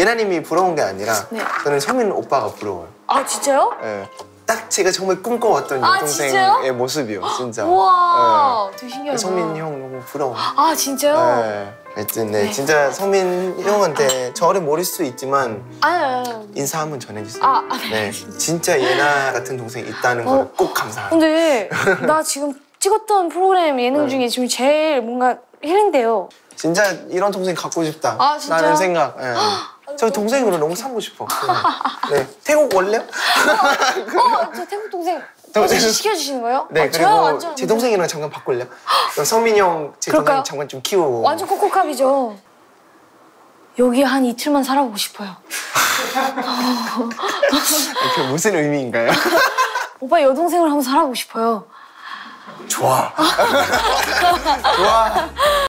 예나님이 부러운 게 아니라 네. 저는 성민 오빠가 부러워요. 아 진짜요? 예. 딱 제가 정말 꿈꿔왔던 아, 여동생의 진짜요? 모습이요, 진짜. 우와, 예. 되게 신기하다. 성민 형 너무 부러워. 아 진짜요? 예. 하여튼 네, 진짜 성민 형한테 저를 모를 수 있지만 아유. 인사 한번 전해주세요. 아, 네, 진짜 예나 같은 동생이 있다는 걸 꼭 감사합니다. 근데 나 지금 찍었던 프로그램 예능 네. 중에 지금 제일 뭔가 힐링돼요. 진짜 이런 동생 갖고 싶다. 아, 진짜요? 라는 생각. 예. 저 동생으로 너무 삼고 싶어. 네, 태국 올래요? 저 태국 동생 동생. 시켜주시는 거예요? 네, 저요 그리고 완전 제 동생이랑 잠깐 바꿀래요? 그럼 성민이 형, 제 그럴까요? 동생 잠깐 좀 키우고. 완전 코코캅이죠. 여기 한 이틀만 살아보고 싶어요. 그게 무슨 의미인가요? 오빠 여동생을 한번 살아보고 싶어요. 좋아. 좋아.